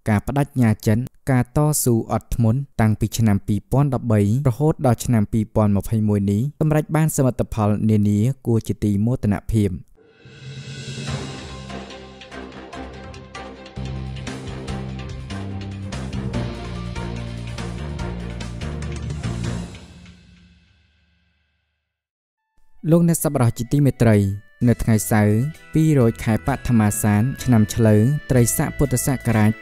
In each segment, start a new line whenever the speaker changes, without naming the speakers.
ការបដិញ្ញាចិនការតស៊ូអត់ធ្មត់តាំងពីឆ្នាំ2013រហូតដល់ឆ្នាំ2021នេះសម្រេចបានសមិទ្ធផលនានាគួរជាទីមោទនភាពលោកអ្នកសប្បុរសជាទីមេត្រីនៅថ្ងៃសៅរ៍200ខែបឋមាសានឆ្នាំឆ្លូវត្រីស័កពុទ្ធសករាជ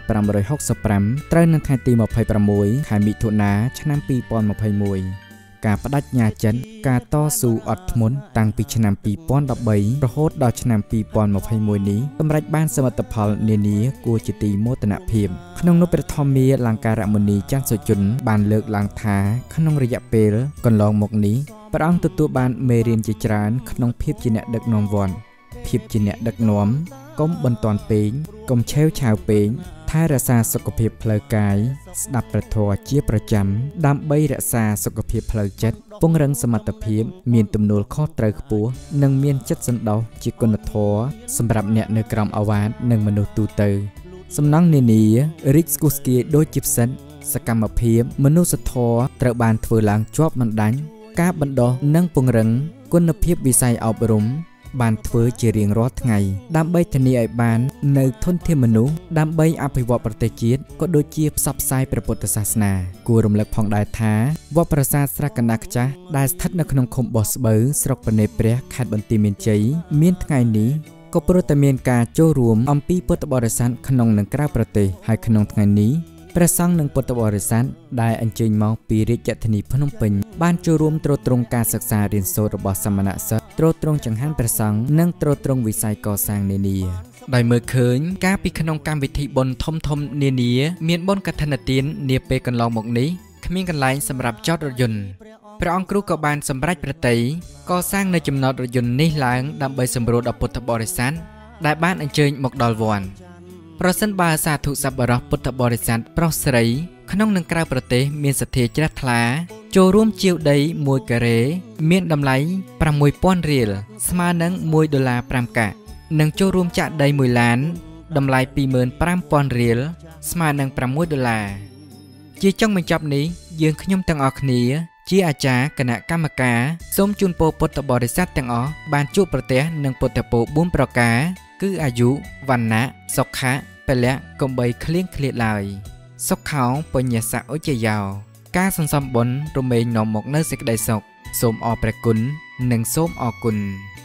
2565ត្រូវនៅថ្ងៃទី26ខែមិថុនាឆ្នាំ2021ការបដិញ្ញាចិនការតស៊ូអត់ធ្មត់តាំងពីឆ្នាំ2013រហូតដល់ឆ្នាំ2021នេះសម្រេចបានសមិទ្ធផលនានាគួរជាទីមោទនភាពក្នុងនោះព្រះធម្មាលង្ការមុនីច័ន្ទសុជនបានលើកឡើងថាក្នុងរយៈពេលកន្លងមកនេះព្រះអង្គទទួលបានមេរៀនជាច្រើនក្នុងភាពជាអ្នកដឹកនាំវត្តភាពជាអ្នកដឹកនាំកុំបន្ទាន់ពេកកុំឆេវឆាវពេកថែរក្សាសុខភាពផ្លូវកាយស្ដាប់ព្រះធម៌ជាប្រចាំដើម្បីរក្សាសុខភាពផ្លូវចិត្តពង្រឹងសមត្ថភាពមានទំនួលខុសត្រូវខ្ពស់និងមានចិត្តសន្តោសជាគុណធម៌សម្រាប់អ្នកនៅក្រោមអាវ៉ាតនិងមនុស្សទូទៅសំណង់នានារីកស្គុះស្គាយដូចជាផ្សិតសកម្មភាពមនុស្សធម៌ត្រូវបានធ្វើឡើងជាប់បណ្ដាញការបណ្ដុះនិងពង្រឹងគុណភាពវិស័យអប់រំបានធ្វើជារៀងរាល់ថ្ងៃដើម្បីធានាឲ្យបាននៅធនធានមនុស្សដើម្បីអភិវឌ្ឍប្រទេសជាតិក៏ដូចជាផ្សព្វផ្សាយព្រះពុទ្ធសាសនាគួររំលឹកផងដែរថាវត្តប្រាសាទស្រះកណ្ដាលខ្ចាស់ដែលស្ថិតនៅក្នុងឃុំបោះស្បូវស្រុកពនេព្រះខេត្តបន្ទាយមានជ័យមានថ្ងៃនេះក៏ព្រោះតែមានការចូលរួមអំពីពុទ្ធបរិស័ទក្នុងនិងក្រៅប្រទេសហើយក្នុងថ្ងៃនេះព្រះសង្ឃនិងពុទ្ធបរិស័ទដែលអញ្ជើញមកពីរាជធានីភ្នំពេញបានចូលរួមទ្រទ្រង់ការសិក្សារៀនសូត្ររបស់សមណសិស្សទ្រទ្រង់ចង្ហាន់ព្រះសង្ឃនិងទ្រទ្រង់វិស័យកសាងនានាដោយមើលឃើញការពីក្នុងកម្មវិធីបុណ្យធំៗនានាមានបុណ្យកឋិនទាននាពេលកន្លងមកនេះគ្មានកន្លែងសម្រាប់ចតរថយន្តព្រះអង្គគ្រូក៏បានសម្រេចប្រតិយកសាងនៅចំណតរថយន្តនេះឡើងដើម្បីសម្រួលដល់ពុទ្ធបរិស័ទដែលបានអញ្ជើញមកដល់វត្តប្រសិនបើសាធុសប្បុរសពុទ្ធបរិស័ទប្រុសស្រីក្នុងនិងក្រៅប្រទេសមានសទ្ធាជ្រះថ្លាចូលរួមជាវដី1ការ៉េមានតម្លៃ 6,000 រៀលស្មើនឹង$1.5 កាក់និងចូលរួមចាក់ដី1ឡានតម្លៃ 25,000 រៀលស្មើនឹង$6ជាចុងបញ្ចប់នេះយើងខ្ញុំទាំងអស់គ្នាជាអាចារ្យគណៈកម្មការសូមជូនពរពុទ្ធបរិស័ទទាំងអស់បានជួបប្រទះនឹងពុទ្ធពរ4ប្រការគឺអាយុវណ្ណៈសុខៈពលៈកុំបីឃ្លៀងឃ្លាតឡើយសុខោបញ្ញសៈឧជ្ជយោការសន្សំបុណ្យរមែងនាំមកនៅសេចក្តីសុខសូមអរព្រះគុណនិងសូមអរគុណ